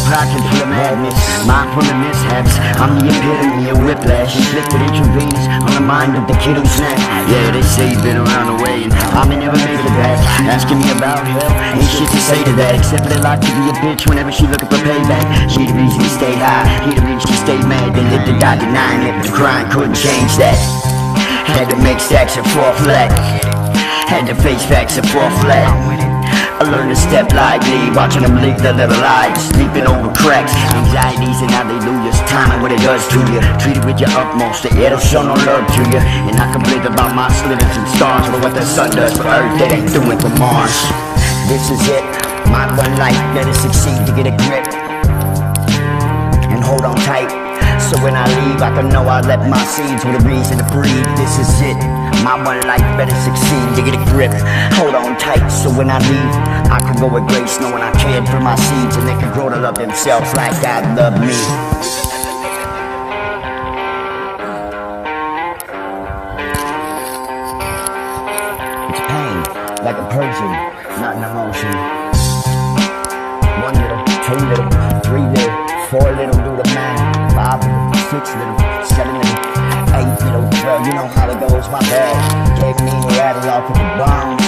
pocket full of madness, mind full of mishaps. I'm the epitome of whiplash, inflicted intravenous on the mind of the kid who snapped. Yeah, they say you've been around the way, and I may never make it back. Asking me about hell, ain't shit to say to that, except for they like to be a bitch whenever she looking for payback. She the reason he stayed high, he the reason she stayed mad, then lived to die denying it, but the crying couldn't change that. Had to make stacks and fall flat, had to face facts and fall flat. I learned to step lightly, watching them live their little lives, sleeping over cracks, anxieties and hallelujahs, timing what it does to you. Treat it with your utmost, it'll show no love to you. And I can live about my slivers and stars, but what the sun does for Earth, it ain't doing for Mars. This is it, my one life, better succeed to get a grip and hold on tight. So when I leave, I can know I left my seeds with a reason to breathe. This is it, my one life, better succeed to get a grip, hold on tight. So when I leave, I can go with grace, knowing I cared for my seeds, and they can grow to love themselves like God loved me. It's pain, like a person, not an emotion. 1 little, 2 little, 3 little, 4 little, do the math. 5 little, 6 little, 7 little, 8 little. Well, you know how it goes, my bad. Gave me a rattle off of the bomb.